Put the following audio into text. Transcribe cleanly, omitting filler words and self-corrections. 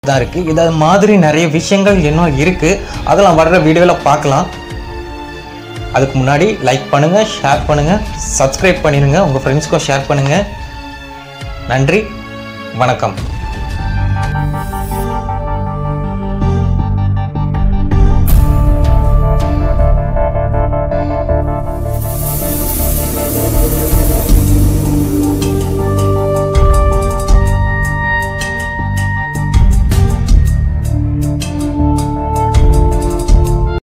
தான் இருக்குது. இதை மாதிரி நிறைய விஷயங்கள் இன்னும் இருக்குது, அதெல்லாம் வர்ற வீடியோவில் பார்க்கலாம். அதுக்கு முன்னாடி லைக் பண்ணுங்கள், ஷேர் பண்ணுங்கள், சப்ஸ்கிரைப் பண்ணிடுங்க, உங்கள் ஃப்ரெண்ட்ஸ்க்கும் ஷேர் பண்ணுங்கள். நன்றி, வணக்கம்.